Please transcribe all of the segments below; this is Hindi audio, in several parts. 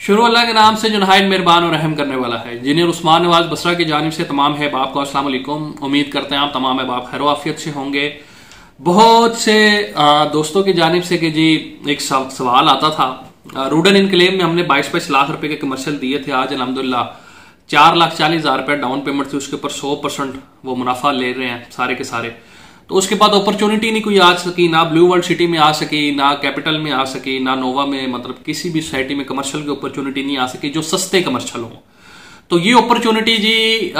शुरू अल्लाह के नाम से जो नहायत मेहरबान और रहम करने वाला है। इंजीनियर उस्मान नवाज बसरा की जानिब से तमाम अहबाब को अस्सलाम वालेकुम। उम्मीद करते हैं आप तमाम अहबाब खैर आफियत से होंगे। बहुत से दोस्तों की जानिब से कि जी एक सवाल आता था, रूडन इनक्लेव में हमने 22-22 लाख रुपए के कमर्शियल दिए थे, आज अल्हम्दुलिल्लाह 4,40,000 रुपए डाउन पेमेंट थी, उसके ऊपर 100% वो मुनाफा ले रहे हैं सारे के सारे। तो उसके बाद अपॉर्चुनिटी नहीं कोई आ सकी, ना ब्लू वर्ल्ड सिटी में आ सकी, ना कैपिटल में आ सकी, ना नोवा में, मतलब किसी भी सोसाइटी में कमर्शियल की अपॉर्चुनिटी नहीं आ सकी जो सस्ते कमर्शियल हो। तो ये अपॉर्चुनिटी जी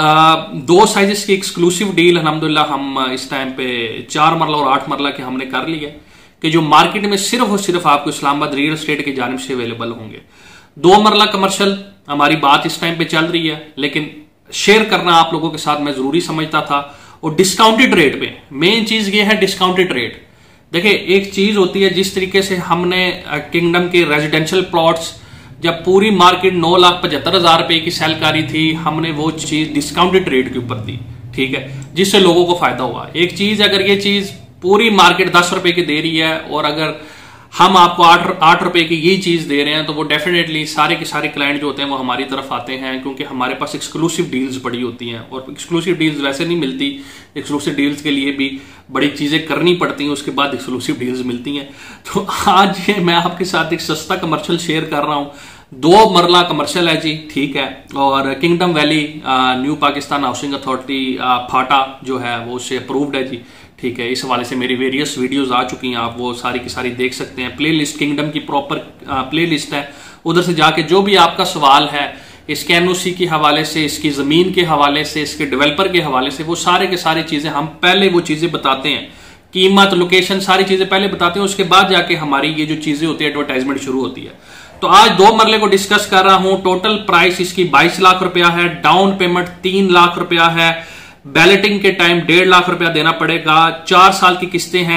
2 साइजेस की एक्सक्लूसिव डील अल्हम्दुलिल्लाह हम इस टाइम पे 4 मरला और 8 मरला के हमने कर लिया कि जो मार्केट में सिर्फ और सिर्फ आपको इस्लामाबाद रियल एस्टेट की जानिब से अवेलेबल होंगे। 2 मरला कमर्शियल हमारी बात इस टाइम पे चल रही है, लेकिन शेयर करना आप लोगों के साथ मैं जरूरी समझता था और डिस्काउंटेड रेट पे। मेन चीज ये है डिस्काउंटेड रेट। देखिए एक चीज होती है, जिस तरीके से हमने किंगडम के रेजिडेंशियल प्लॉट्स जब पूरी मार्केट 9,75,000 रुपए की सेल करी थी, हमने वो चीज डिस्काउंटेड रेट के ऊपर दी, ठीक है, जिससे लोगों को फायदा हुआ। एक चीज अगर ये चीज पूरी मार्केट 10 रुपए की दे रही है और अगर हम आपको 8 रुपए की ये चीज दे रहे हैं, तो वो डेफिनेटली सारे के सारे क्लाइंट जो होते हैं वो हमारी तरफ आते हैं, क्योंकि हमारे पास एक्सक्लूसिव डील्स पड़ी होती हैं। और एक्सक्लूसिव डील्स वैसे नहीं मिलती, एक्सक्लूसिव डील्स के लिए भी बड़ी चीजें करनी पड़ती हैं, उसके बाद एक्सक्लूसिव डील्स मिलती हैं। तो आज ये मैं आपके साथ एक सस्ता कमर्शियल शेयर कर रहा हूं। 2 मरला कमर्शियल है जी, ठीक है, और kingdom valley new Pakistan housing authority फाटा जो है वो उससे अप्रूव्ड है जी, ठीक है। इस हवाले से मेरी वेरियस वीडियोस आ चुकी हैं, आप वो सारी की सारी देख सकते हैं। प्लेलिस्ट किंगडम की प्रॉपर प्लेलिस्ट है, उधर से जाके जो भी आपका सवाल है इसके एनओसी के हवाले से, इसकी जमीन के हवाले से, इसके डेवलपर के हवाले से, वो सारे के सारी चीजें हम पहले वो चीजें बताते हैं, कीमत, लोकेशन, सारी चीजें पहले बताते हैं। उसके बाद जाके हमारी ये जो चीजें होती है एडवर्टाइजमेंट शुरू होती है। तो आज 2 मरले को डिस्कस कर रहा हूं। टोटल प्राइस इसकी 22 लाख रुपया है, डाउन पेमेंट 3 लाख रुपया है, बैलेटिंग के टाइम 1.5 लाख रुपया देना पड़ेगा, 4 साल की किस्तें हैं,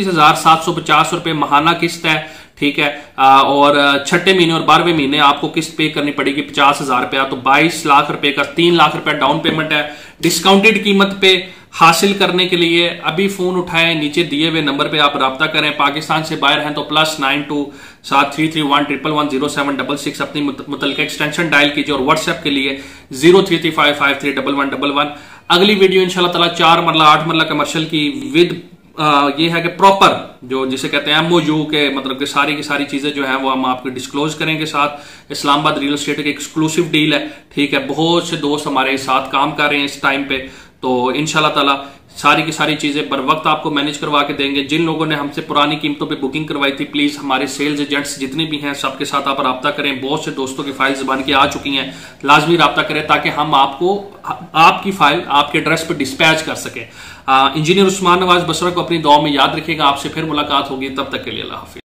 33,750 रुपए महाना किस्त है, ठीक है, और 6ठे महीने और 12वें महीने आपको किस्त पे करनी पड़ेगी 50,000 रुपया। तो 22 लाख रुपए का 3 लाख रुपया डाउन पेमेंट है। डिस्काउंटेड कीमत पे हासिल करने के लिए अभी फोन उठाएं, नीचे दिए हुए नंबर पे आप राब्ता करें। पाकिस्तान से बाहर हैं तो +92 7331110766 अपनी मुतल्लिका एक्सटेंशन डायल कीजिए और व्हाट्सएप के लिए 0335531111। अगली वीडियो इंशाल्लाह ताला 4 मरला 8 मरला कमर्शियल की विद ये है कि प्रॉपर जो जिसे कहते हैं MOU के, मतलब कि सारी की सारी चीजें जो है वो हम आपको डिस्क्लोज करेंगे। साथ इस्लामाबाद रियल एस्टेट की एक्सक्लूसिव डील है, ठीक है। बहुत से दोस्त हमारे साथ काम कर रहे हैं इस टाइम पे, तो इंशाल्लाह ताला सारी की सारी चीजें बर वक्त आपको मैनेज करवा के देंगे। जिन लोगों ने हमसे पुरानी कीमतों पे बुकिंग करवाई थी, प्लीज हमारे सेल्स एजेंट्स जितने भी हैं सबके साथ आप राब्ता करें। बहुत से दोस्तों की फाइल्स बन के आ चुकी हैं, लाजमी राब्ता करें ताकि हम आपको आपकी फाइल आपके एड्रेस पे डिस्पैच कर सके। इंजीनियर उस्मान नवाज बसरा को अपनी दुआ में याद रखिएगा। आपसे फिर मुलाकात होगी, तब तक के लिए अल्लाह हाफिज।